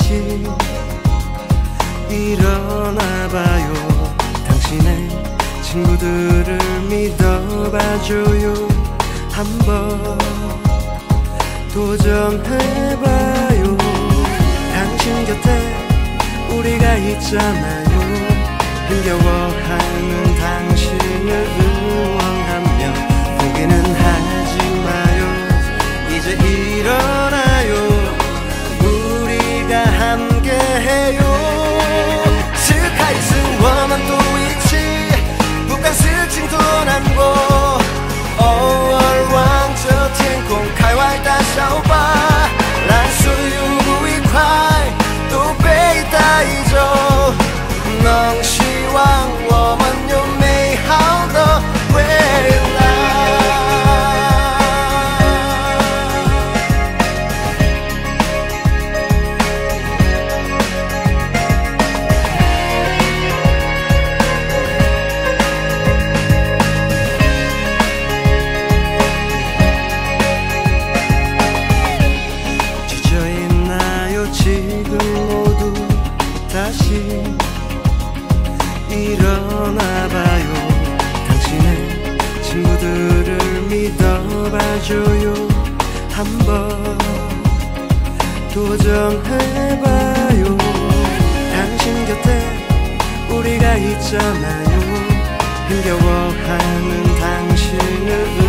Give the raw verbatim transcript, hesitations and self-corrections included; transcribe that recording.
다시 일어나봐요. 당신의 친구들을 믿어봐줘요. 한번 도전해봐요. 당신 곁에 우리가 있잖아요. 힘겨워하는 당신을 응원하며 포기는 하지 마요. 이제 일어나요. 우리가 함께해요. 스카이스 워먼 또 있지 북한 스칭 또难过偶尔望着天空开外大笑吧，让所有不愉快都被带走。能希望我们有美好的未来。다시 일어나봐요. 당신의 친구들을 믿어봐줘요. 한번 도전해봐요. 당신 곁에 우리가 있잖아요. 힘겨워하는 당신을